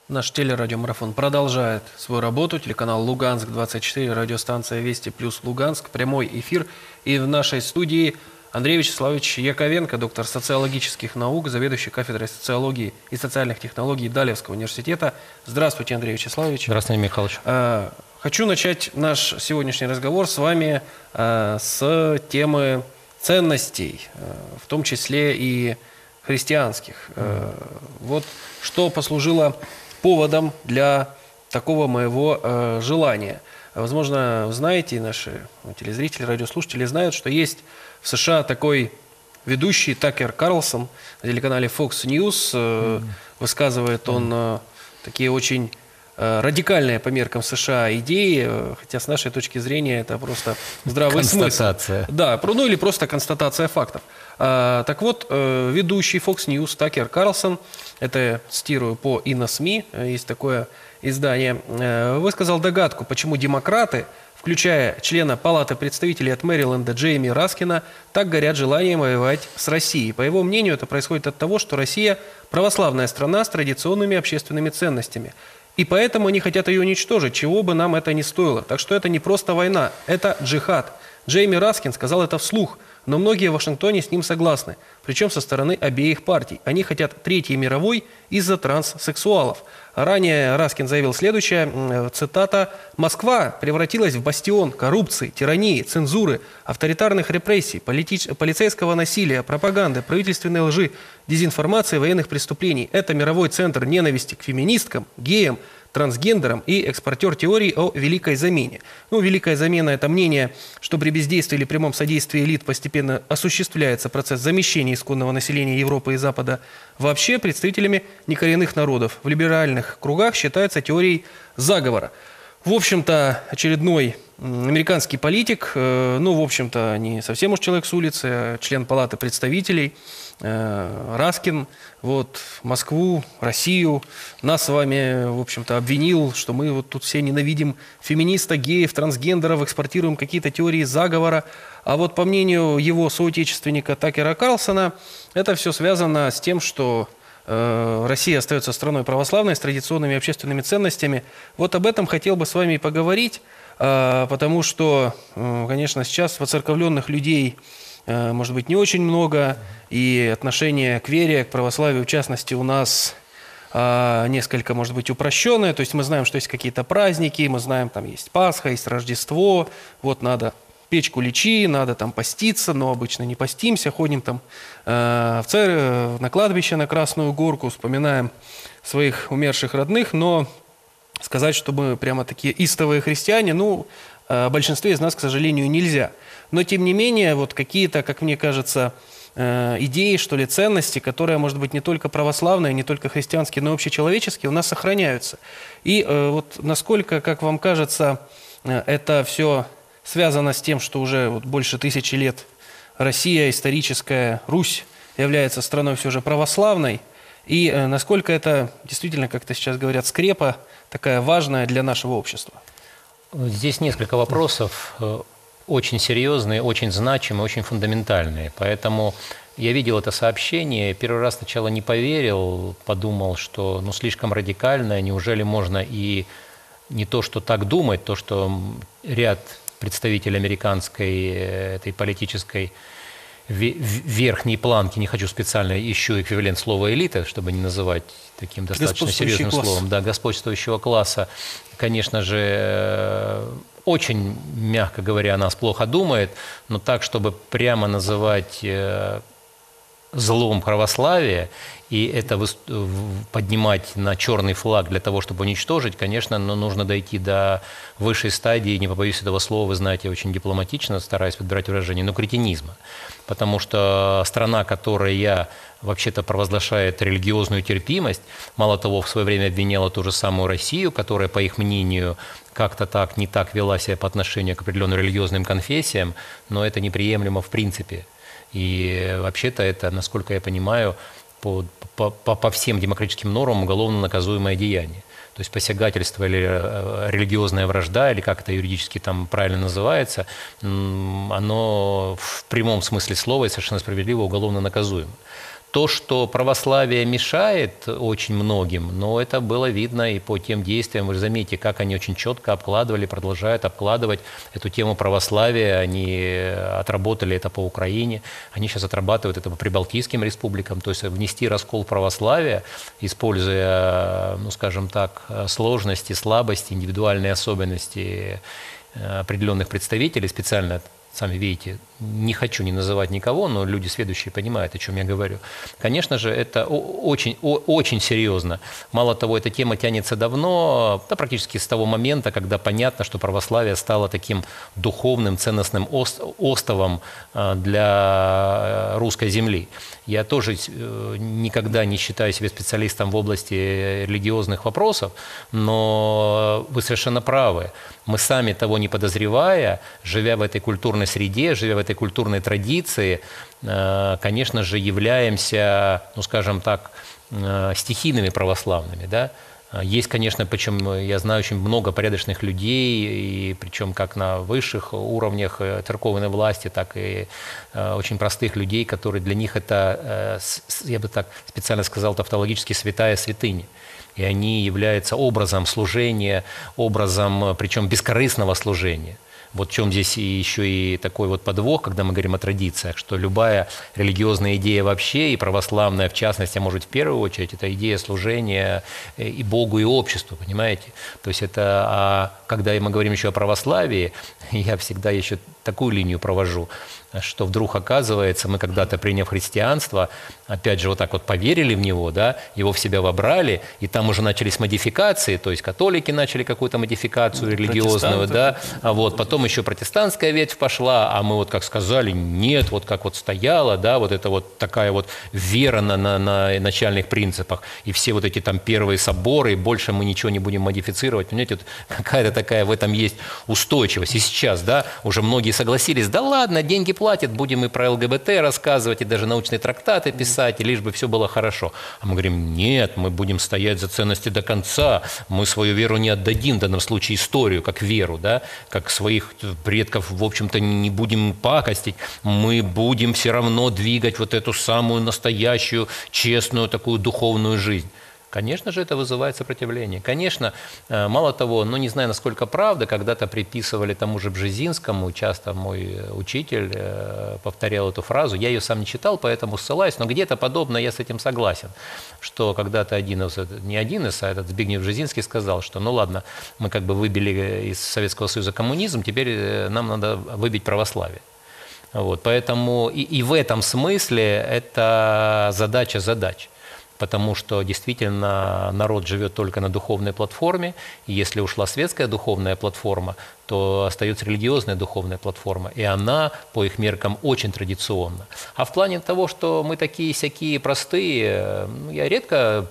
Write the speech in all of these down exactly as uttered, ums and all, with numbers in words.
Наш телерадиомарафон продолжает свою работу. Телеканал Луганск двадцать четыре, радиостанция Вести плюс Луганск, прямой эфир. И в нашей студии Андрей Вячеславович Яковенко, доктор социологических наук, заведующий кафедрой социологии и социальных технологий Далевского университета. Здравствуйте, Андрей Вячеславович. Здравствуйте, Михайлович. Хочу начать наш сегодняшний разговор с вами с темы ценностей, в том числе и христианских. Вот что послужило поводом для такого моего э, желания. Возможно, вы знаете, наши телезрители, радиослушатели знают, что есть в США такой ведущий Такер Карлсон на телеканале Fox News. Э, высказывает он э, такие очень э, радикальные по меркам США идеи, э, хотя с нашей точки зрения это просто здравый смысл. Да, ну или просто констатация фактов. А, так вот, э, ведущий Fox News Такер Карлсон, это цитирую по ИНОСМИ, есть такое издание, э, высказал догадку, почему демократы, включая члена Палаты представителей от Мэриленда Джейми Раскина, так горят желанием воевать с Россией. По его мнению, это происходит от того, что Россия православная страна с традиционными общественными ценностями. И поэтому они хотят ее уничтожить, чего бы нам это ни стоило. Так что это не просто война, это джихад. Джейми Раскин сказал это вслух, но многие в Вашингтоне с ним согласны, причем со стороны обеих партий. Они хотят Третьей мировой из-за транссексуалов. Ранее Раскин заявил следующее, цитата, «Москва превратилась в бастион коррупции, тирании, цензуры, авторитарных репрессий, полити... полицейского насилия, пропаганды, правительственной лжи, дезинформации, военных преступлений. Это мировой центр ненависти к феминисткам, геям, трансгендерам и экспортер теории о великой замене». Ну, великая замена – это мнение, что при бездействии или прямом содействии элит постепенно осуществляется процесс замещения исконного населения Европы и Запада вообще представителями некоренных народов. В либеральных кругах считается теорией заговора. В общем-то, очередной американский политик, ну, в общем-то, не совсем уж человек с улицы, а член Палаты представителей, Раскин, вот, Москву, Россию, нас с вами, в общем-то, обвинил, что мы вот тут все ненавидим феминисток, геев, трансгендеров, экспортируем какие-то теории заговора. А вот по мнению его соотечественника Такера Карлсона, это все связано с тем, что э, Россия остается страной православной, с традиционными общественными ценностями. Вот об этом хотел бы с вами и поговорить, э, потому что, э, конечно, сейчас воцерковленных людей может быть не очень много, и отношение к вере, к православию, в частности, у нас а, несколько, может быть, упрощенное. То есть мы знаем, что есть какие-то праздники, мы знаем, там есть Пасха, есть Рождество, вот надо печку лечи, надо там поститься, но обычно не постимся, ходим там э, в церковь, на кладбище, на Красную Горку, вспоминаем своих умерших родных, но сказать, что мы прямо такие истовые христиане, ну, о большинстве из нас, к сожалению, нельзя. Но, тем не менее, вот какие-то, как мне кажется, идеи, что ли, ценности, которые, может быть, не только православные, не только христианские, но и общечеловеческие, у нас сохраняются. И вот насколько, как вам кажется, это все связано с тем, что уже вот больше тысячи лет Россия, историческая Русь, является страной все же православной, и насколько это действительно, как-то сейчас говорят, скрепа такая важная для нашего общества? Здесь несколько вопросов, очень серьезные, очень значимые, очень фундаментальные. Поэтому я видел это сообщение, первый раз сначала не поверил, подумал, что ну, слишком радикальное, неужели можно и не то, что так думать, то, что ряд представителей американской этой политической верхней планки, не хочу специально, ищу эквивалент слова «элита», чтобы не называть таким достаточно серьезным класс. словом, да, господствующего класса, конечно же, очень, мягко говоря, о нас плохо думает, но так, чтобы прямо называть злом православия и это поднимать на черный флаг для того, чтобы уничтожить, конечно, но нужно дойти до высшей стадии, не побоюсь этого слова, вы знаете, очень дипломатично, стараюсь подбирать выражение, но кретинизма. Потому что страна, которая вообще-то провозглашает религиозную терпимость, мало того, в свое время обвиняла ту же самую Россию, которая, по их мнению, как-то так, не так вела себя по отношению к определенным религиозным конфессиям, но это неприемлемо в принципе. И вообще-то это, насколько я понимаю, по, по, по всем демократическим нормам уголовно наказуемое деяние. То есть посягательство или религиозная вражда, или как это юридически там правильно называется, оно в прямом смысле слова и совершенно справедливо уголовно наказуемо. То, что православие мешает очень многим, но это было видно и по тем действиям. Вы же заметите, как они очень четко обкладывали, продолжают обкладывать эту тему православия. Они отработали это по Украине, они сейчас отрабатывают это по прибалтийским республикам. То есть внести раскол православия, используя, ну скажем так, сложности, слабости, индивидуальные особенности определенных представителей, специально, сами видите, не хочу не называть никого, но люди сведущие понимают, о чем я говорю. Конечно же, это очень, очень серьезно. Мало того, эта тема тянется давно, да, практически с того момента, когда понятно, что православие стало таким духовным, ценностным остовом для русской земли. Я тоже никогда не считаю себя специалистом в области религиозных вопросов, но вы совершенно правы. Мы сами, того не подозревая, живя в этой культурной среде, живя в этой культурной традиции, конечно же, являемся, ну, скажем так, стихийными православными, да? Есть, конечно, причем я знаю очень много порядочных людей, и причем как на высших уровнях церковной власти, так и очень простых людей, которые для них это, я бы так специально сказал, тавтологически святая святыня. И они являются образом служения, образом, причем бескорыстного служения. Вот в чем здесь еще и такой вот подвох, когда мы говорим о традициях, что любая религиозная идея вообще, и православная в частности, а может в первую очередь, это идея служения и Богу, и обществу, понимаете? То есть это, а когда мы говорим еще о православии, я всегда еще такую линию провожу, что вдруг оказывается, мы когда-то, приняв христианство, опять же вот так вот поверили в него, да, его в себя вобрали, и там уже начались модификации, то есть католики начали какую-то модификацию религиозную, да, а вот потом еще протестантская ветвь пошла, а мы вот как сказали, нет, вот как вот стояла, да, вот это вот такая вот вера на, на, на начальных принципах, и все вот эти там первые соборы, и больше мы ничего не будем модифицировать, понимаете, вот какая-то такая в этом есть устойчивость. И сейчас, да, уже многие согласились, да ладно, деньги платят, будем и про ЛГБТ рассказывать, и даже научные трактаты писать, и лишь бы все было хорошо. А мы говорим, нет, мы будем стоять за ценности до конца, мы свою веру не отдадим, в данном случае историю, как веру, да, как своих предков, в общем-то, не будем пакостить, мы будем все равно двигать вот эту самую настоящую, честную такую духовную жизнь. Конечно же, это вызывает сопротивление. Конечно, мало того, ну не знаю, насколько правда, когда-то приписывали тому же Бжезинскому, часто мой учитель повторял эту фразу, я ее сам не читал, поэтому ссылаюсь, но где-то подобно я с этим согласен, что когда-то один из, не один из, а этот Збигнев Бжезинский сказал, что ну ладно, мы как бы выбили из Советского Союза коммунизм, теперь нам надо выбить православие. Вот, поэтому и, и в этом смысле это задача задач. Потому что действительно народ живет только на духовной платформе, и если ушла светская духовная платформа, то остается религиозная духовная платформа, и она, по их меркам, очень традиционна. А в плане того, что мы такие-сякие простые, я редко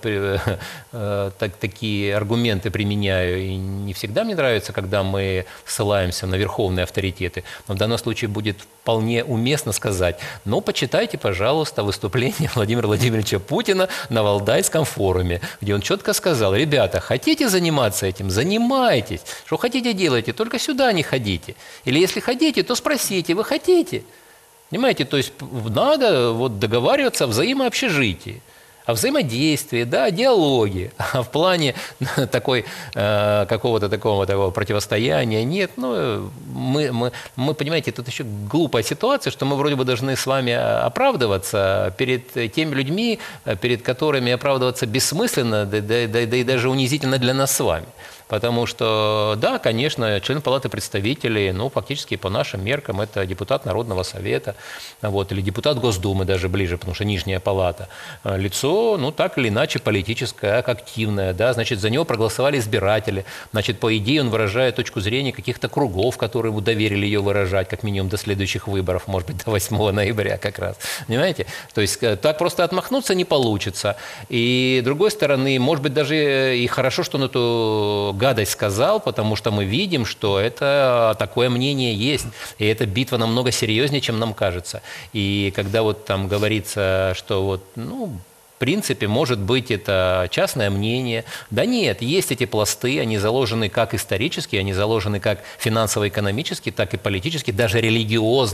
так, такие аргументы применяю, и не всегда мне нравится, когда мы ссылаемся на верховные авторитеты, но в данном случае будет вполне уместно сказать, ну, почитайте, пожалуйста, выступление Владимира Владимировича Путина на Валдайском форуме, где он четко сказал, ребята, хотите заниматься этим, занимайтесь, что хотите делайте, только сюда не ходите. Или если хотите, то спросите, вы хотите? Понимаете, то есть надо вот договариваться о взаимообщежитии, о взаимодействии, да, о диалоге. А в плане такой, э, какого-то такого, такого противостояния нет. Ну, мы, мы, мы, понимаете, тут еще глупая ситуация, что мы вроде бы должны с вами оправдываться перед теми людьми, перед которыми оправдываться бессмысленно, да, да, да, да и даже унизительно для нас с вами. Потому что, да, конечно, член Палаты представителей, ну, фактически по нашим меркам, это депутат Народного совета, вот, или депутат Госдумы даже ближе, потому что нижняя палата. Лицо, ну, так или иначе, политическое, активное, да, значит, за него проголосовали избиратели. Значит, по идее, он выражает точку зрения каких-то кругов, которые ему доверили ее выражать, как минимум до следующих выборов, может быть, до восьмого ноября как раз. Понимаете? То есть так просто отмахнуться не получится. И, с другой стороны, может быть, даже и хорошо, что он эту гадость сказал, потому что мы видим, что это такое мнение есть, и эта битва намного серьезнее, чем нам кажется. И когда вот там говорится, что вот, ну, в принципе, может быть, это частное мнение. Да нет, есть эти пласты, они заложены как исторически, они заложены как финансово-экономически, так и политически, даже религиозно.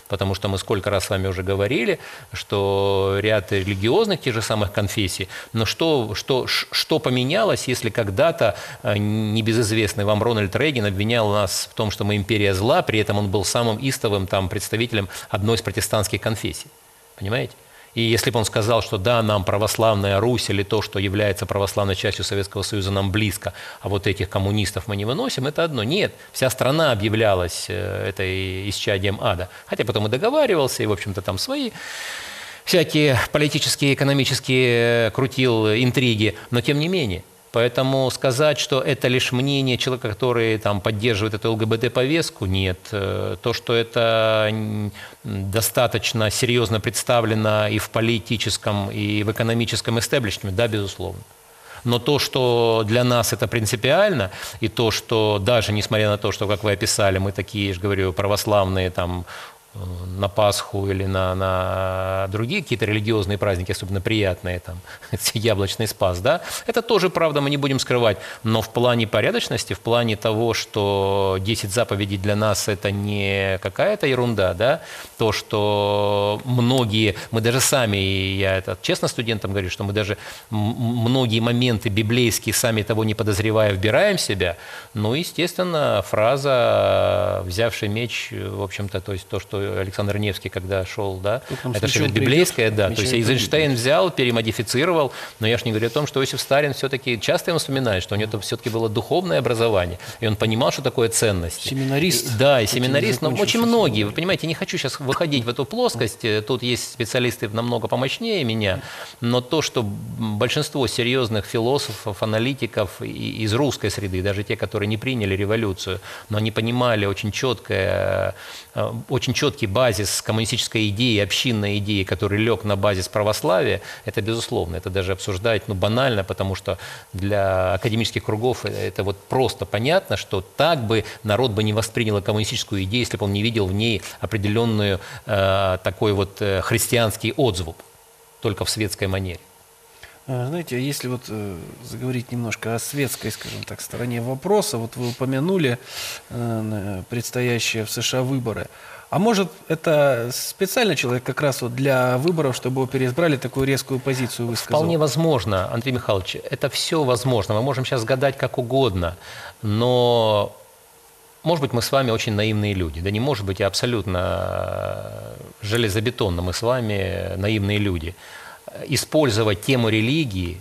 потому что мы сколько раз с вами уже говорили, что ряд религиозных тех же самых конфессий, но что, что, что поменялось, если когда-то небезызвестный вам Рональд Рейган обвинял нас в том, что мы империя зла, при этом он был самым истовым там, представителем одной из протестантских конфессий, понимаете? И если бы он сказал, что да, нам православная Русь или то, что является православной частью Советского Союза, нам близко, а вот этих коммунистов мы не выносим, это одно. Нет, вся страна объявлялась этой исчадием ада. Хотя потом и договаривался, и, в общем-то, там свои всякие политические, экономические крутил интриги, но тем не менее. Поэтому сказать, что это лишь мнение человека, который там, поддерживает эту ЛГБТ-повестку, нет. То, что это достаточно серьезно представлено и в политическом, и в экономическом истеблишменте, да, безусловно. Но то, что для нас это принципиально, и то, что даже несмотря на то, что, как вы описали, мы такие, я же говорю, православные, там, на Пасху или на, на другие какие-то религиозные праздники, особенно приятные, там, яблочный спас, да, это тоже правда, мы не будем скрывать, но в плане порядочности, в плане того, что десять заповедей для нас это не какая-то ерунда, да, то, что многие, мы даже сами, и я это честно студентам говорю, что мы даже многие моменты библейские, сами того не подозревая, вбираем в себя, ну, естественно, фраза «взявший меч», в общем-то, то есть то, что Александр Невский, когда шел, да, это же библейское, да, то есть Эйзенштейн взял, перемодифицировал, но я же не говорю о том, что Иосиф Сталин все-таки, часто ему вспоминает, что у него все-таки было духовное образование, и он понимал, что такое ценность. Семинарист. Да, и семинарист, но очень многие, вы понимаете, не хочу сейчас выходить в эту плоскость, тут есть специалисты намного помощнее меня, но то, что большинство серьезных философов, аналитиков из русской среды, даже те, которые не приняли революцию, но они понимали очень четкое, очень четкий базис коммунистической идеи, общинной идеи, который лег на базис православия, это безусловно, это даже обсуждать ну, банально, потому что для академических кругов это вот просто понятно, что так бы народ бы не воспринял коммунистическую идею, если бы он не видел в ней определенную э, такой вот э, христианский отзвук, только в светской манере. Знаете, если вот э, заговорить немножко о светской, скажем так, стороне вопроса, вот вы упомянули э, предстоящие в США выборы. А может, это специально человек как раз вот для выборов, чтобы его переизбрали, такую резкую позицию высказал? Вполне возможно, Андрей Михайлович, это все возможно. Мы можем сейчас гадать как угодно, но, может быть, мы с вами очень наивные люди. Да не может быть, а абсолютно железобетонно мы с вами наивные люди. Использовать тему религии,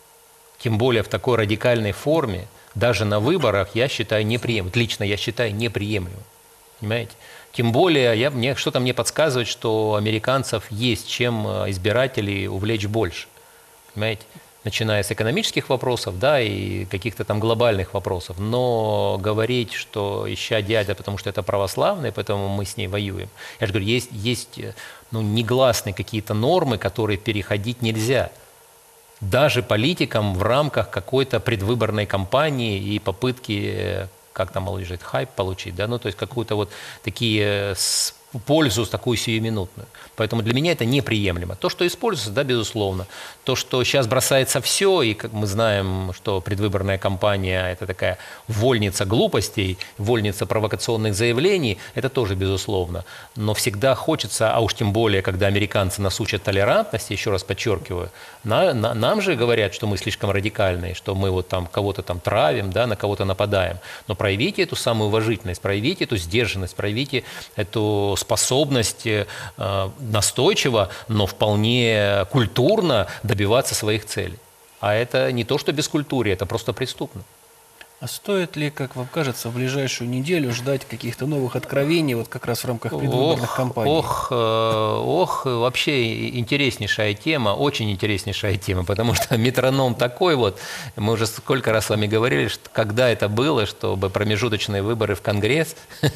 тем более в такой радикальной форме, даже на выборах, я считаю неприемлемым. Лично я считаю неприемлемым. Понимаете? Тем более, я, мне, что-то мне подсказывает, что американцев есть чем избирателей увлечь больше. Понимаете? Начиная с экономических вопросов, да, и каких-то там глобальных вопросов. Но говорить, что ища дядя, потому что это православные, поэтому мы с ней воюем. Я же говорю, есть, есть ну, негласные какие-то нормы, которые переходить нельзя. Даже политикам в рамках какой-то предвыборной кампании и попытки... как там молодежь, хайп получить, да, ну, то есть какую-то вот такие пользу такую сиюминутную. Поэтому для меня это неприемлемо. То, что используется, да, безусловно. То, что сейчас бросается все, и как мы знаем, что предвыборная кампания – это такая вольница глупостей, вольница провокационных заявлений, это тоже безусловно. Но всегда хочется, а уж тем более, когда американцы нас учат толерантности, еще раз подчеркиваю, на, на, нам же говорят, что мы слишком радикальные, что мы вот там кого-то там травим, да, на кого-то нападаем. Но проявите эту самую уважительность, проявите эту сдержанность, проявите эту способность э, настойчиво, но вполне культурно добиваться своих целей. А это не то, что бескультурье, это просто преступно. А стоит ли, как вам кажется, в ближайшую неделю ждать каких-то новых откровений вот как раз в рамках предвыборных ох, кампаний? Ох, э, ох, вообще интереснейшая тема, очень интереснейшая тема, потому что метроном такой вот, мы уже сколько раз с вами говорили, что когда это было, чтобы промежуточные выборы в Конгресс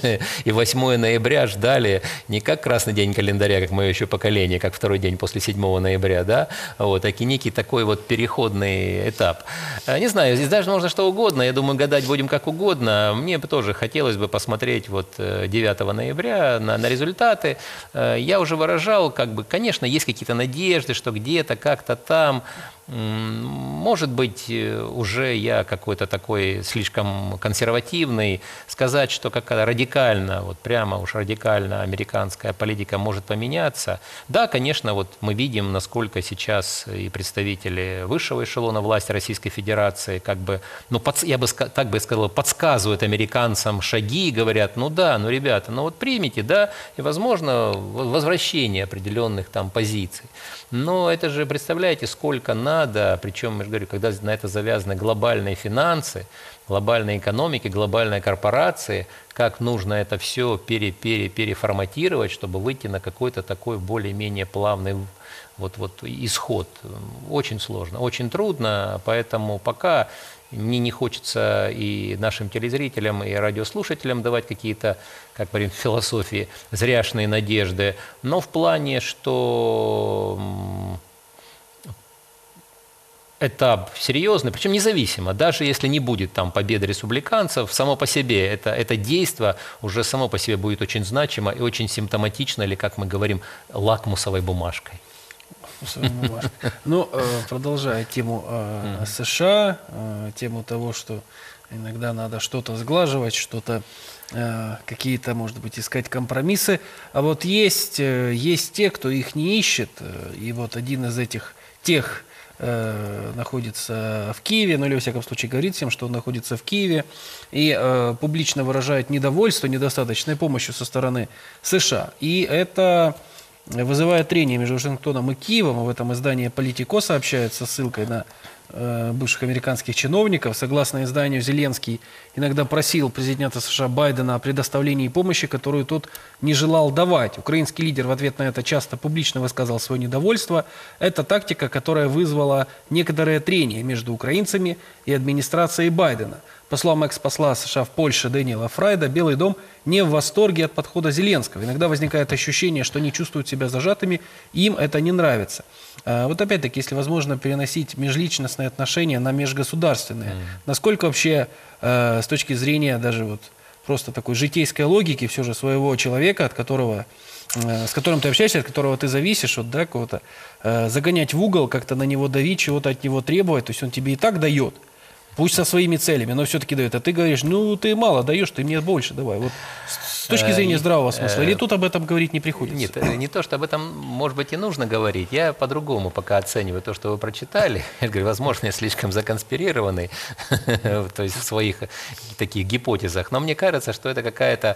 и восьмое ноября ждали не как красный день календаря, как мое еще поколение, как второй день после седьмого ноября, да, вот, так и некий такой вот переходный этап. Не знаю, здесь даже можно что угодно, я думаю, мы гадать будем как угодно. Мне бы тоже хотелось бы посмотреть вот девятого ноября на, на результаты. Я уже выражал, как бы, конечно, есть какие-то надежды, что где-то, как-то там может быть, уже я какой-то такой слишком консервативный, сказать, что какая-то радикально, вот прямо уж радикально американская политика может поменяться. Да, конечно, вот мы видим, насколько сейчас и представители высшего эшелона власти Российской Федерации, как бы, ну, под, я бы так бы сказал, подсказывают американцам шаги, говорят, ну да, ну, ребята, ну вот примите, да, и, возможно, возвращение определенных там позиций. Но это же, представляете, сколько надо, причем, я же говорю, когда на это завязаны глобальные финансы, глобальные экономики, глобальные корпорации, как нужно это все пере, пере, переформатировать, чтобы выйти на какой-то такой более-менее плавный вот, вот, исход. Очень сложно, очень трудно, поэтому пока мне не хочется и нашим телезрителям, и радиослушателям давать какие-то, как говорим, в философии, зряшные надежды, но в плане, что этап серьезный, причем независимо, даже если не будет там победы республиканцев, само по себе это, это действие уже само по себе будет очень значимо и очень симптоматично, или, как мы говорим, лакмусовой бумажкой. Ну, продолжая тему США, тему того, что иногда надо что-то сглаживать, что-то, какие-то, может быть, искать компромиссы. А вот есть, есть те, кто их не ищет, и вот один из этих тех находится в Киеве, ну или, во всяком случае, говорит всем, что он находится в Киеве, и э, публично выражает недовольство недостаточной помощью со стороны США. И это вызывает трение между Вашингтоном и Киевом. В этом издании «Политико» сообщает со ссылкой на э, бывших американских чиновников. Согласно изданию, Зеленский иногда просил президента США Байдена о предоставлении помощи, которую тот не желал давать. Украинский лидер в ответ на это часто публично высказал свое недовольство. Это тактика, которая вызвала некоторое трение между украинцами и администрацией Байдена. По словам экс-посла США в Польше Дэниела Фрайда, Белый дом не в восторге от подхода Зеленского. Иногда возникает ощущение, что они чувствуют себя зажатыми, и им это не нравится. Вот опять-таки, если возможно переносить межличностные отношения на межгосударственные, mm. насколько вообще с точки зрения даже вот просто такой житейской логики все же своего человека, от которого, с которым ты общаешься, от которого ты зависишь, вот, да, кого-то, загонять в угол, как-то на него давить, чего-то от него требовать, то есть он тебе и так дает, пусть со своими целями, но все-таки дает. А ты говоришь, ну ты мало даешь, ты мне больше давай. Вот с точки зрения здравого смысла. Или тут об этом говорить не приходится? Нет, не то, что об этом, может быть, и нужно говорить. Я по-другому пока оцениваю то, что вы прочитали. Я говорю, возможно, я слишком законспирированный, то есть в своих таких гипотезах. Но мне кажется, что это какая-то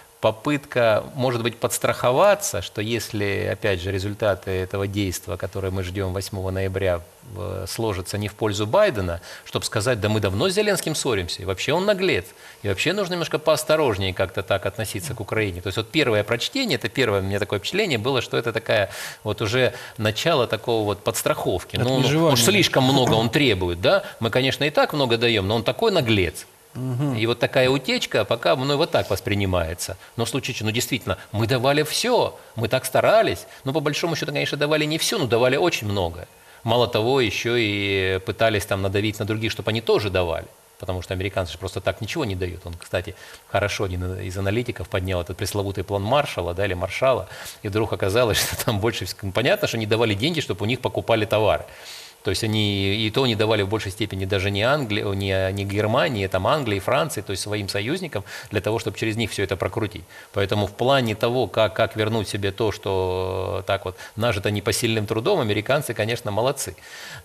попытка, может быть, подстраховаться, что если, опять же, результаты этого действия, которое мы ждем восьмого ноября, сложатся не в пользу Байдена, чтобы сказать, да мы давно с Зеленским ссоримся, и вообще он наглец, и вообще нужно немножко поосторожнее как-то так относиться к Украине. То есть вот первое прочтение, это первое у меня такое впечатление было, что это такая вот уже начало такого вот подстраховки. Ну, ну, уж слишком много он требует, да? Мы, конечно, и так много даем, но он такой наглец. Угу. И вот такая утечка пока мной вот так воспринимается. Но в случае, ну действительно, мы давали все, мы так старались, но по большому счету, конечно, давали не все, но давали очень много. Мало того, еще и пытались там надавить на других, чтобы они тоже давали. Потому что американцы же просто так ничего не дают. Он, кстати, хорошо один из аналитиков поднял этот пресловутый план Маршалла, да, или Маршалла, и вдруг оказалось, что там больше всего... Понятно, что они давали деньги, чтобы у них покупали товары. То есть они и то не давали в большей степени даже не Англии, не, не Германии, там Англии, Франции, то есть своим союзникам, для того, чтобы через них все это прокрутить. Поэтому в плане того, как, как вернуть себе то, что так вот нажито непосильным трудом, американцы, конечно, молодцы.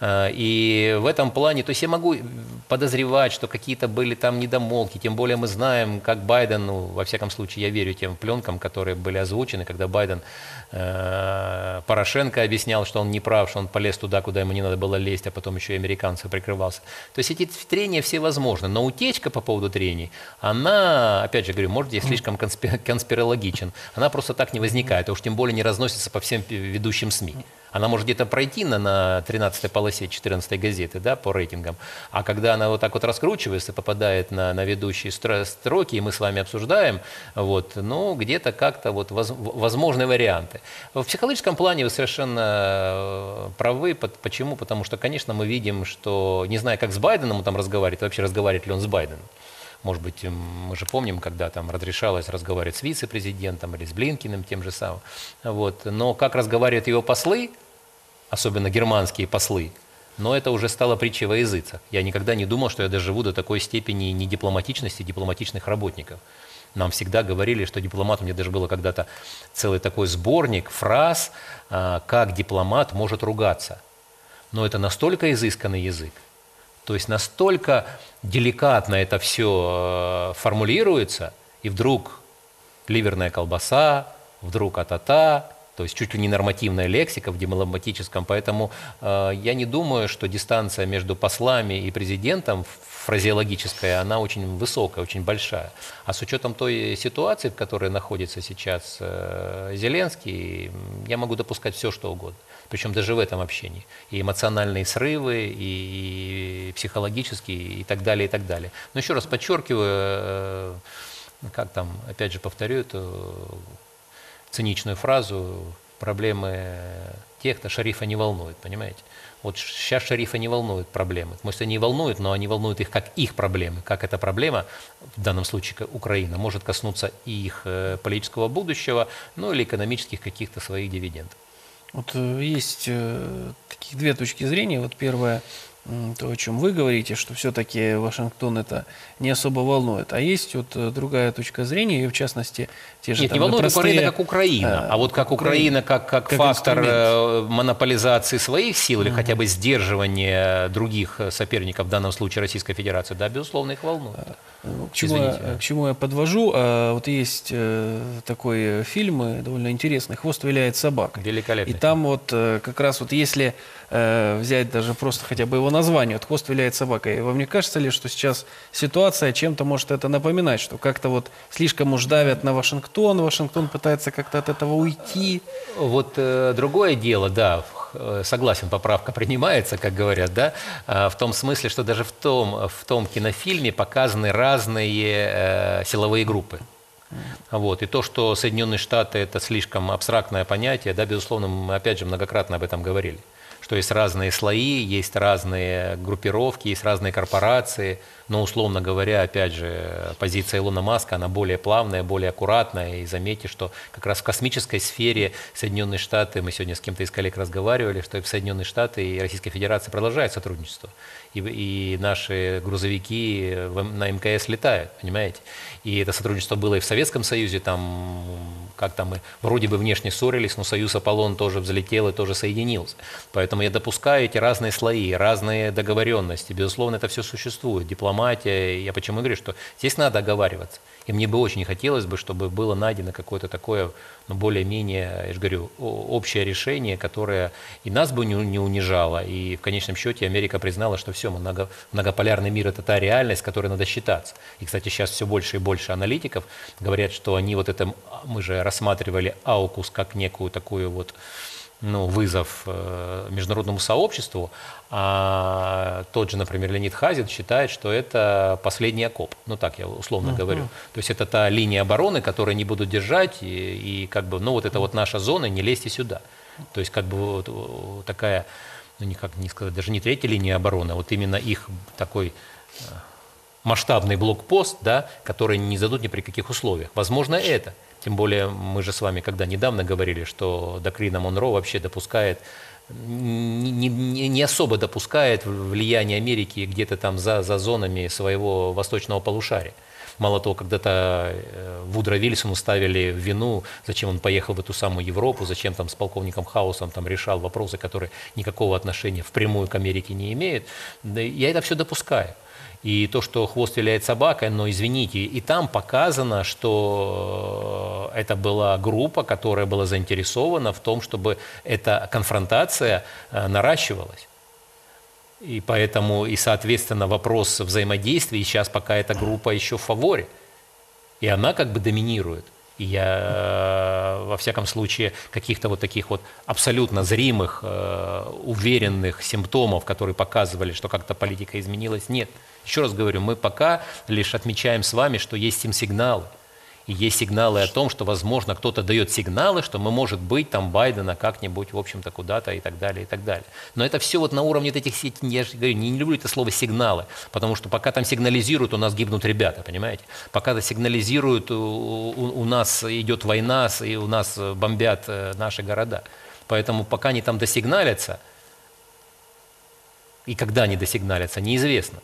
И в этом плане, то есть я могу подозревать, что какие-то были там недомолвки, тем более мы знаем, как Байден, ну, во всяком случае, я верю тем пленкам, которые были озвучены, когда Байден э, Порошенко объяснял, что он не прав, что он полез туда, куда ему не надо было лезть, а потом еще и американцев прикрывался. То есть эти трения все возможны. Но утечка по поводу трений, она, опять же говорю, может, я слишком конспир... конспирологичен, она просто так не возникает, а уж тем более не разносится по всем ведущим СМИ. Она может где-то пройти на, на тринадцатой полосе четырнадцатой газеты, да, по рейтингам, а когда она вот так вот раскручивается, попадает на, на ведущие строки, и мы с вами обсуждаем, вот, ну, где-то как-то вот воз, возможны варианты. В психологическом плане вы совершенно правы. Почему? Потому что, конечно, мы видим, что, не знаю, как с Байденом он там разговаривает, вообще разговаривает ли он с Байденом. Может быть, мы же помним, когда там разрешалось разговаривать с вице-президентом или с Блинкиным тем же самым. Вот. Но как разговаривают его послы, особенно германские послы, Но это уже стало притчей во языцах. Я никогда не думал, что я доживу до такой степени недипломатичности дипломатичных работников. Нам всегда говорили, что дипломат, у меня даже было когда-то целый такой сборник фраз, как дипломат может ругаться. Но это настолько изысканный язык, то есть настолько деликатно это все формулируется, и вдруг ливерная колбаса, вдруг а-та-та, то есть чуть ли не нормативная лексика в дипломатическом. Поэтому э, я не думаю, что дистанция между послами и президентом фразеологическая, она очень высокая, очень большая. А с учетом той ситуации, в которой находится сейчас э, Зеленский, я могу допускать все, что угодно. Причем даже в этом общении. И эмоциональные срывы, и, и психологические, и так далее, и так далее. Но еще раз подчеркиваю, э, как там, опять же повторю эту циничную фразу: проблемы тех, кто шарифа не волнует, понимаете? Вот сейчас шарифа не волнуют проблемы. Может, они волнуют, но они волнуют их как их проблемы. Как эта проблема, в данном случае Украина, может коснуться и их политического будущего, ну или экономических каких-то своих дивидендов. Вот есть э, таких две точки зрения. Вот первая, то, о чем вы говорите, что все-таки Вашингтон это не особо волнует. А есть вот другая точка зрения, и в частности, те же Нет, там, не волнует простые, Украина как Украина, а, а вот как, как Украина, как, как, как фактор инструмент. Монополизации своих сил или uh-huh. хотя бы сдерживания других соперников, в данном случае Российской Федерации, да, безусловно, их волнует. К чему, я, к чему я подвожу? А, вот есть э, такой фильм, довольно интересный, «Хвост виляет собака». Великолепный. И там вот э, как раз вот если э, взять даже просто хотя бы его название, вот «Хвост виляет собака», и вам не кажется ли, что сейчас ситуация чем-то может это напоминать, что как-то вот слишком уж давят на Вашингтон, Вашингтон пытается как-то от этого уйти? Вот э, другое дело, да, согласен, поправка принимается, как говорят, да, в том смысле, что даже в том, в том кинофильме показаны разные э, силовые группы. Вот. И то, что Соединенные Штаты – это слишком абстрактное понятие, да, безусловно, мы опять же многократно об этом говорили, что есть разные слои, есть разные группировки, есть разные корпорации, но, условно говоря, опять же, позиция Илона Маска, она более плавная, более аккуратная, и заметьте, что как раз в космической сфере Соединенные Штаты, мы сегодня с кем-то из коллег разговаривали, что и в Соединенные Штаты и Российская Федерация продолжают сотрудничество, и, и наши грузовики на эм ка эс летают, понимаете, и это сотрудничество было и в Советском Союзе, там, как там мы вроде бы внешне ссорились, но Союз Аполлон тоже взлетел и тоже соединился, поэтому я допускаю эти разные слои, разные договоренности, безусловно, это все существует, дипломатия. Я почему говорю, что здесь надо оговариваться. И мне бы очень хотелось бы, чтобы было найдено какое-то такое, ну, более-менее, я же говорю, общее решение, которое и нас бы не унижало, и в конечном счете Америка признала, что все, много, многополярный мир – это та реальность, с которой надо считаться. И, кстати, сейчас все больше и больше аналитиков говорят, что они вот это, мы же рассматривали аукус как некую такую вот, ну, вызов э, международному сообществу, а тот же, например, Леонид Хазин считает, что это последний окоп, ну так я условно uh-huh. говорю, то есть это та линия обороны, которую они будут держать, и, и как бы, ну вот это вот наша зона, не лезьте сюда, то есть как бы вот, вот такая, ну никак не сказать, даже не третья линия обороны, а вот именно их такой масштабный блокпост, да, который не задут ни при каких условиях, возможно это. Тем более мы же с вами когда недавно говорили, что доктрина Монро вообще допускает, не, не, не особо допускает влияние Америки где-то там за, за зонами своего восточного полушария. Мало того, когда-то Вудро Вильсону ставили в вину, зачем он поехал в эту самую Европу, зачем там с полковником Хаусом там решал вопросы, которые никакого отношения впрямую к Америке не имеют. Да, я это все допускаю. И то, что хвост виляет собакой, но извините, и там показано, что это была группа, которая была заинтересована в том, чтобы эта конфронтация наращивалась. И поэтому, и соответственно, вопрос взаимодействия, сейчас пока эта группа еще в фаворе, и она как бы доминирует. И я, во всяком случае, каких-то вот таких вот абсолютно зримых, уверенных симптомов, которые показывали, что как-то политика изменилась, нет. Еще раз говорю, мы пока лишь отмечаем с вами, что есть сигналы. И есть сигналы о том, что, возможно, кто-то дает сигналы, что мы, может быть, там Байдена как-нибудь, в общем-то, куда-то и так далее, и так далее. Но это все вот на уровне этих, я же говорю, не, не люблю это слово «сигналы», потому что пока там сигнализируют, у нас гибнут ребята, понимаете? Пока это сигнализируют, у, у, у нас идет война, и у нас бомбят наши города. Поэтому пока они там досигналятся, И когда они досигналятся, неизвестно.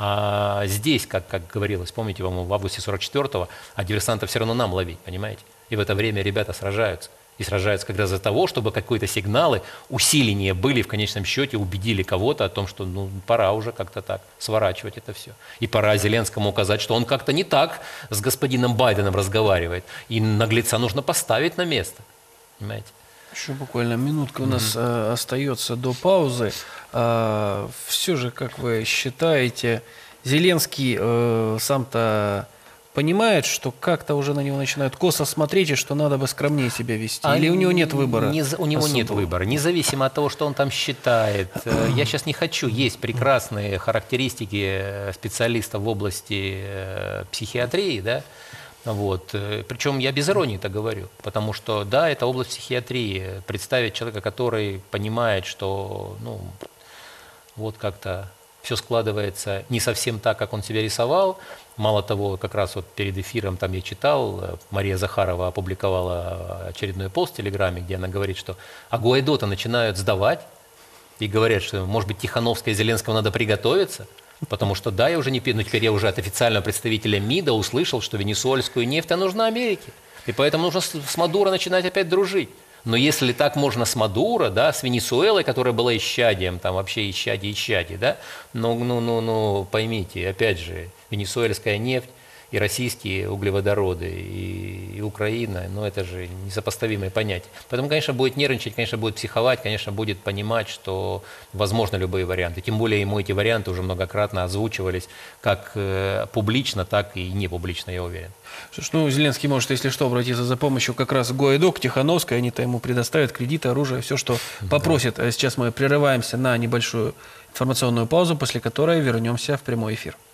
А здесь, как, как говорилось, помните, в августе сорок четвёртого, а диверсантов все равно нам ловить, понимаете? И в это время ребята сражаются. И сражаются как раз за того, чтобы какие-то сигналы, усиления были, в конечном счете убедили кого-то о том, что ну, пора уже как-то так сворачивать это все. И пора Зеленскому указать, что он как-то не так с господином Байденом разговаривает. И наглеца нужно поставить на место. Понимаете? Еще буквально минутка у нас э, остается до паузы. Э, все же, как вы считаете, Зеленский э, сам-то понимает, что как-то уже на него начинают косо смотреть, и что надо бы скромнее себя вести? А Или у него нет выбора? Не, у него особого? нет выбора, независимо от того, что он там считает. Э, Я сейчас не хочу. Есть прекрасные характеристики специалистов в области э, психиатрии, да. Вот. Причем я без иронии это говорю, потому что, да, это область психиатрии. Представить человека, который понимает, что, ну, вот как-то все складывается не совсем так, как он себя рисовал. Мало того, как раз вот перед эфиром там я читал, Мария Захарова опубликовала очередной пост в Телеграме, где она говорит, что а Гуайдо-то начинают сдавать, и говорят, что, может быть, Тихановская и Зеленскому надо приготовиться. Потому что, да, я уже не пью, но теперь я уже от официального представителя МИДа услышал, что венесуэльскую нефть нужна Америке. И поэтому нужно с Мадуро начинать опять дружить. Но если так можно с Мадуро, да, с Венесуэлой, которая была исчадием, там вообще исчадие, исчадие, да, ну, ну, ну, ну, поймите, опять же, венесуэльская нефть и российские углеводороды, и, и Украина, ну, это же несопоставимые понятия. Поэтому, конечно, будет нервничать, конечно, будет психовать, конечно, будет понимать, что возможны любые варианты. Тем более ему эти варианты уже многократно озвучивались как э, публично, так и не публично, я уверен. Что ж, ну, Зеленский может, если что, обратиться за помощью как раз к Гуайдо, к Тихановской, они-то ему предоставят кредиты, оружие, все, что попросит. А сейчас мы прерываемся на небольшую информационную паузу, после которой вернемся в прямой эфир.